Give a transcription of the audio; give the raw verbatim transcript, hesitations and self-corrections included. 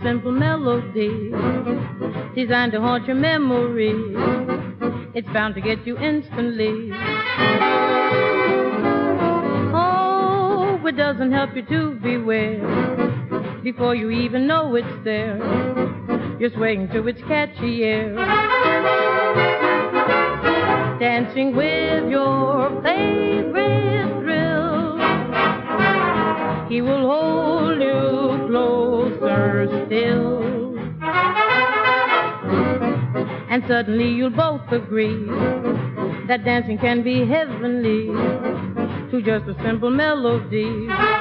simple melody designed to haunt your memory. It's bound to get you instantly. Oh, it doesn't help you to beware. Before you even know it's there, you're swaying to its catchy air, dancing with your favorite thrill. He will hold you closer still, and suddenly you'll both agree that dancing can be heavenly to just a simple melody.